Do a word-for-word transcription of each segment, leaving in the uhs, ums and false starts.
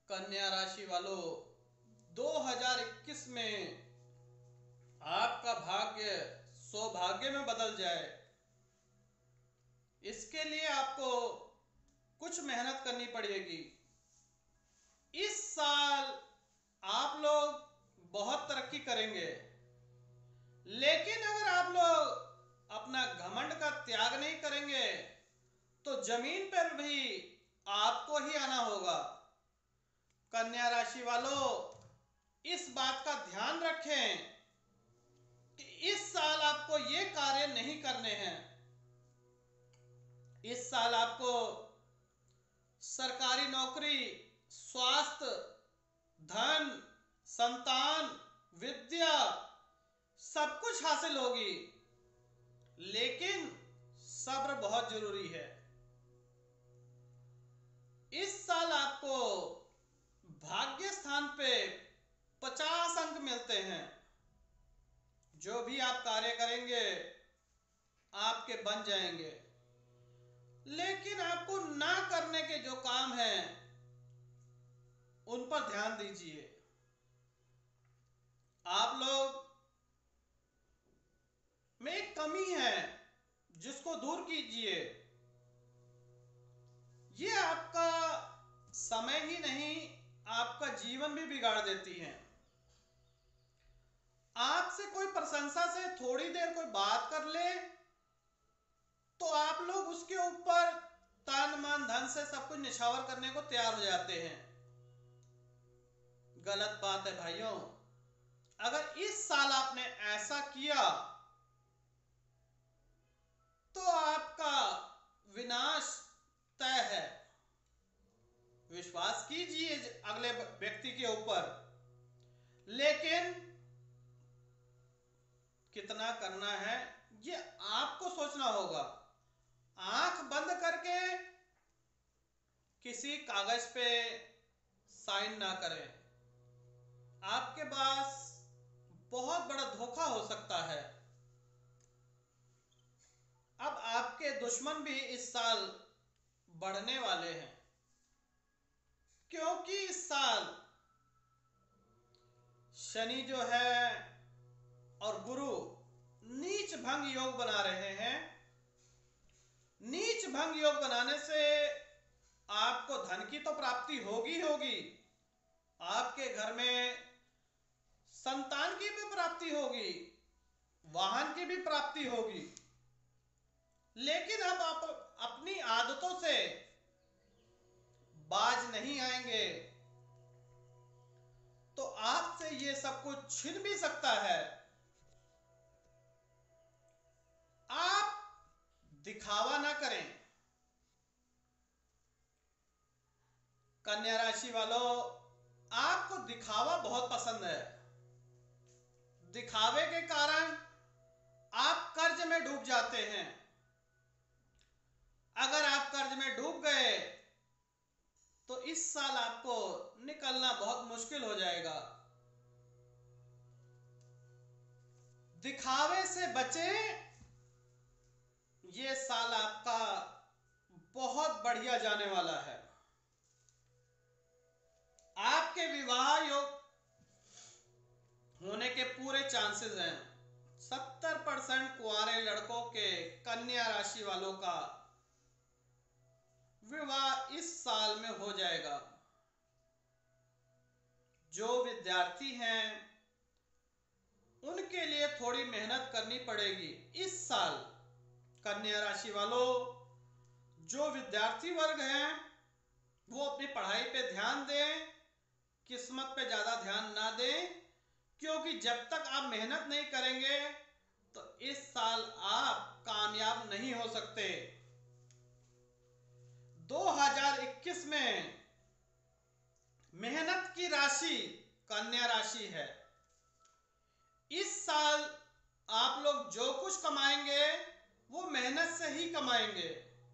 कन्या राशि वालों, दो हज़ार इक्कीस में आपका भाग्य सौभाग्य में बदल जाए, इसके लिए आपको कुछ मेहनत करनी पड़ेगी। इस साल आप लोग बहुत तरक्की करेंगे, लेकिन अगर आप लोग अपना घमंड का त्याग नहीं करेंगे तो जमीन पर भी आपको ही आना होगा। कन्या राशि वालों, इस बात का ध्यान रखें कि इस साल आपको ये कार्य नहीं करने हैं। इस साल आपको सरकारी नौकरी, स्वास्थ्य, धन, संतान, विद्या सब कुछ हासिल होगी, लेकिन सब्र बहुत जरूरी है। इस साल आपको भाग्य स्थान पे पचास अंक मिलते हैं। जो भी आप कार्य करेंगे आपके बन जाएंगे, लेकिन आपको ना करने के जो काम हैं उन पर ध्यान दीजिए। आप लोग में एक कमी है जिसको दूर कीजिए। ये आपका समय ही नहीं, आपका जीवन भी बिगाड़ देती है। आपसे कोई प्रशंसा से थोड़ी देर कोई बात कर ले तो आप लोग उसके ऊपर तन मन धन से सब कुछ निछावर करने को तैयार हो जाते हैं। गलत बात है भाइयों। अगर इस साल आपने ऐसा किया तो आपका विनाश तय है। विश्वास कीजिए अगले व्यक्ति के ऊपर, लेकिन कितना करना है ये आपको सोचना होगा। आंख बंद करके किसी कागज पे साइन ना करें, आपके पास बहुत बड़ा धोखा हो सकता है। अब आपके दुश्मन भी इस साल बढ़ने वाले हैं, क्योंकि इस साल शनि जो है और गुरु नीच भंग योग बना रहे हैं। नीच भंग योग बनाने से आपको धन की तो प्राप्ति होगी होगी, आपके घर में संतान की भी प्राप्ति होगी, वाहन की भी प्राप्ति होगी, लेकिन अब आप अपनी आदतों से बाज नहीं आएंगे तो आपसे ये सब कुछ छिन भी सकता है। आप दिखावा ना करें। कन्या राशि वालों, आपको दिखावा बहुत पसंद है। दिखावे के कारण आप कर्ज में डूब जाते हैं। अगर आप कर्ज में डूब गए तो इस साल आपको निकलना बहुत मुश्किल हो जाएगा। दिखावे से बचें। ये साल आपका बहुत बढ़िया जाने वाला है। आपके विवाह योग होने के पूरे चांसेस हैं। सत्तर परसेंट कुंवारे लड़कों के कन्या राशि वालों का विवाह इस साल में हो जाएगा। जो विद्यार्थी हैं उनके लिए थोड़ी मेहनत करनी पड़ेगी इस साल। कन्या राशि वालों, जो विद्यार्थी वर्ग हैं वो अपनी पढ़ाई पे ध्यान दें, किस्मत पे ज्यादा ध्यान ना दें, क्योंकि जब तक आप मेहनत नहीं करेंगे तो इस साल आप कामयाब नहीं हो सकते। दो हज़ार इक्कीस में मेहनत की राशि कन्या राशि है। इस साल आप लोग जो कुछ कमाएंगे वो मेहनत से ही कमाएंगे।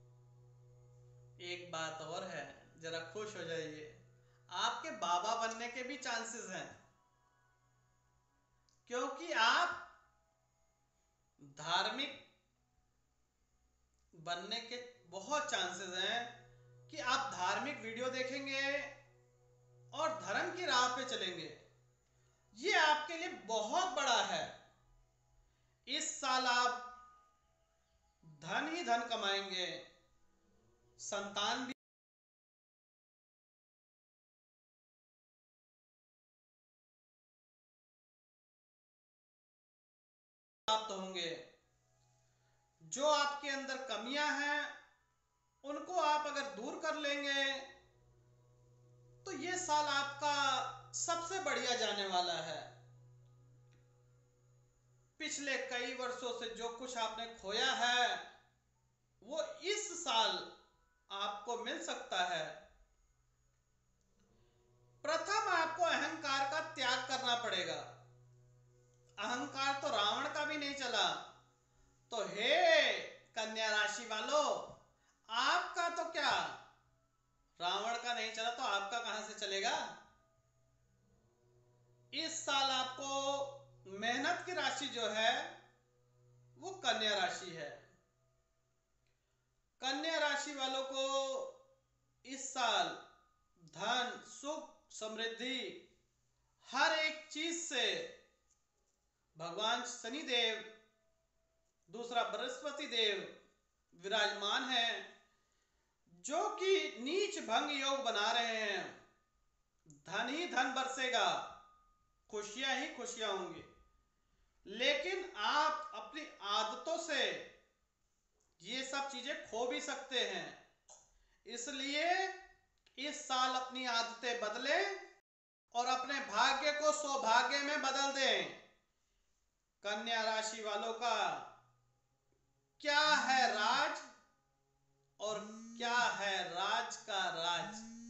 एक बात और है, जरा खुश हो जाइए, आपके बाबा बनने के भी चांसेस हैं, क्योंकि आप धार्मिक बनने के बहुत चांसेस हैं कि आप धार्मिक वीडियो देखेंगे, और धर्म की राह पे चलेंगे। ये आपके लिए बहुत बड़ा है। इस साल आप धन ही धन कमाएंगे, संतान भी प्राप्त होंगे। जो आपके अंदर कमियां हैं उनको आप अगर दूर कर लेंगे तो ये साल आपका सबसे बढ़िया जाने वाला है। पिछले कई वर्षों से जो कुछ आपने खोया है वो इस साल आपको मिल सकता है। प्रथम आपको अहंकार का त्याग करना पड़ेगा। अहंकार तो रावण का भी नहीं चला, तो हे कन्या राशि वालों, आपका तो क्या, रावण का नहीं चला तो आपका कहां से चलेगा। इस साल आपको मेहनत की राशि जो है वो कन्या राशि है। कन्या राशि वालों को इस साल धन, सुख, समृद्धि, हर एक चीज से भगवान शनि देव, दूसरा बृहस्पति देव विराजमान है, जो कि नीच भंग योग बना रहे हैं। धन ही धन बरसेगा, खुशियां ही खुशियां होंगी। लेकिन आप अपनी आदतों से ये सब चीजें खो भी सकते हैं। इसलिए इस साल अपनी आदतें बदलें और अपने भाग्य को सौभाग्य में बदल दें। कन्या राशि वालों का क्या है राज और क्या है राज का राज।